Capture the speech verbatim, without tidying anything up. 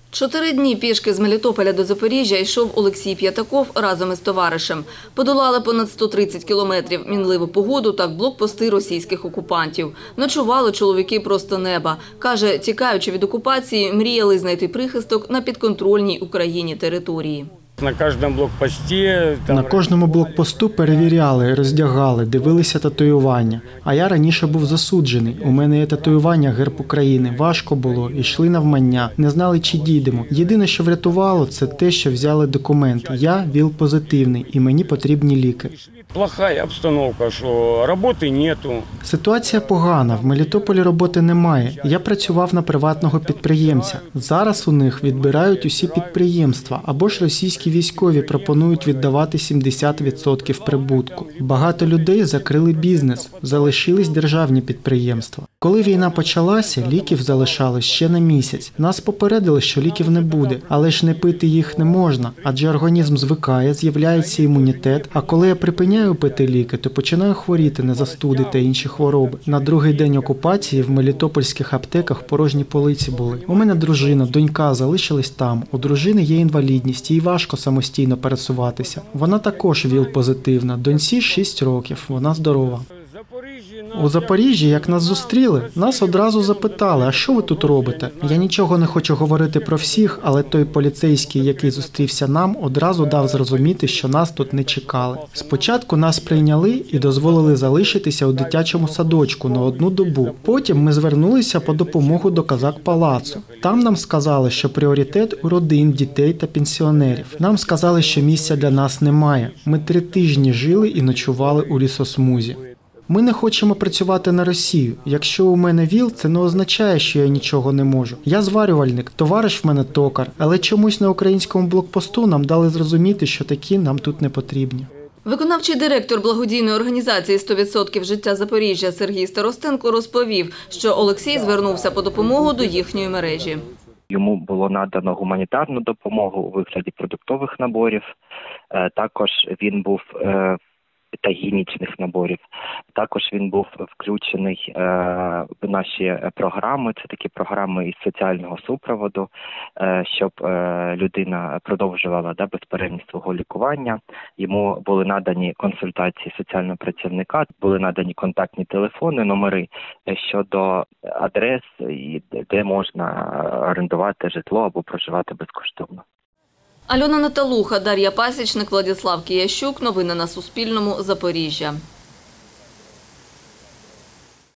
Чотири дні пішки з Мелітополя до Запоріжжя йшов Олексій П'ятаков разом із товаришем. Подолали понад сто тридцять кілометрів, мінливу погоду та блокпости російських окупантів. Ночували чоловіки просто неба. Каже, тікаючи від окупації, мріяли знайти прихисток на підконтрольній Україні території. На кожному блокпості там... На кожному блокпосту перевіряли, роздягали, дивилися татуювання. А я раніше був засуджений. У мене є татуювання герб України. Важко було, йшли навмання, не знали, чи дійдемо. Єдине, що врятувало, це те, що взяли документи. Я ВІЛ-позитивний і мені потрібні ліки. Плохая обстановка, що роботи нету. Ситуація погана, в Мелітополі роботи немає. Я працював на приватного підприємця. Зараз у них відбирають усі підприємства, або ж російські військові пропонують віддавати сімдесят відсотків прибутку. Багато людей закрили бізнес, залишились державні підприємства. Коли війна почалася, ліків залишалось ще на місяць. Нас попередили, що ліків не буде, але ж не пити їх не можна, адже організм звикає, з'являється імунітет, а коли я припиняю пити ліки, то починаю хворіти на застуди та інші хвороби. На другий день окупації в мелітопольських аптеках порожні полиці були. У мене дружина, донька залишились там. У дружини є інвалідність, їй важко самостійно пересуватися. Вона також ВІЛ-позитивна, доньці шість років, вона здорова. У Запоріжжі, як нас зустріли, нас одразу запитали, а що ви тут робите? Я нічого не хочу говорити про всіх, але той поліцейський, який зустрівся нам, одразу дав зрозуміти, що нас тут не чекали. Спочатку нас прийняли і дозволили залишитися у дитячому садочку на одну добу. Потім ми звернулися по допомогу до Казак-Палацу. Там нам сказали, що пріоритет у родин, дітей та пенсіонерів. Нам сказали, що місця для нас немає. Ми три тижні жили і ночували у лісосмузі. Ми не хочемо працювати на Росію. Якщо у мене ВІЛ, це не означає, що я нічого не можу. Я зварювальник, товариш в мене токар, але чомусь на українському блокпосту нам дали зрозуміти, що такі нам тут не потрібні. Виконавчий директор благодійної організації «сто відсотків життя Запоріжжя» Сергій Старостенко розповів, що Олексій звернувся по допомогу до їхньої мережі. Йому було надано гуманітарну допомогу у вигляді продуктових наборів. Також він був та гігієнічних наборів. Також він був включений е, в наші програми, це такі програми із соціального супроводу, е, щоб е, людина продовжувала да, безперервність свого лікування. Йому були надані консультації соціального працівника, були надані контактні телефони, номери щодо адрес, де можна орендувати житло або проживати безкоштовно. Альона Наталуха, Дар'я Пасічник, Владислав Киящук. Новини на Суспільному. Запоріжжя.